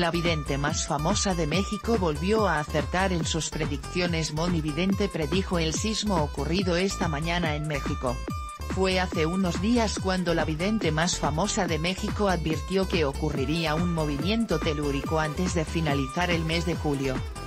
La vidente más famosa de México volvió a acertar en sus predicciones. Moni Vidente predijo el sismo ocurrido esta mañana en México. Fue hace unos días cuando la vidente más famosa de México advirtió que ocurriría un movimiento telúrico antes de finalizar el mes de julio.